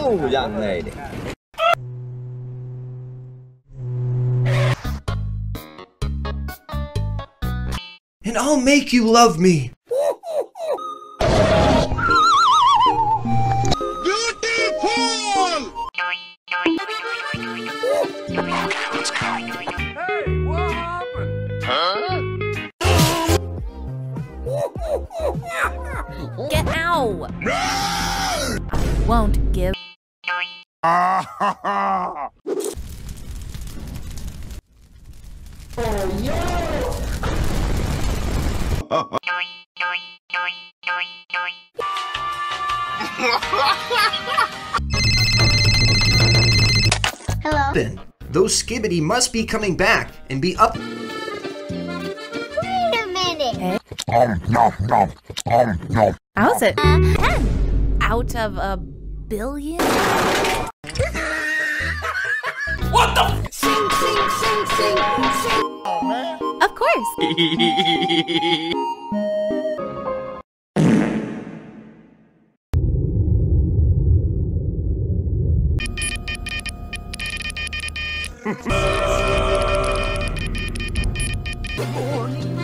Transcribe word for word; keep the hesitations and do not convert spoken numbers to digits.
ยังไงเนี่ย And I'll make you love me. Hey, what happened? Huh? Get out! I won't give. Oh, yo! Hello? Then, those skibidi must be coming back and be up. Wait a minute! Hey. Um, no, no, um, no. How's it? Uh, ten. Out of a billion? What the? Sing, sing, sing, sing, sing! Oh, man. Of course. Good morning.